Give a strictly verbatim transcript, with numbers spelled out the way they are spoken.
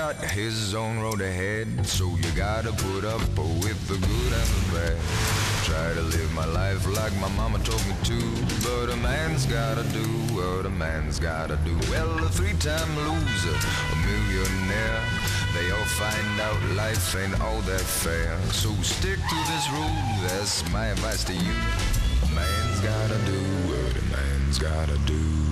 got his own road ahead, so you gotta put up with the good and the bad. Try to live my life like my mama told me to, but a man's gotta do what a man's gotta do. Well, a three-time loser, a millionaire, they all find out life ain't all that fair. So stick to this rule, that's my advice to you. A man's gotta do what a man's gotta do.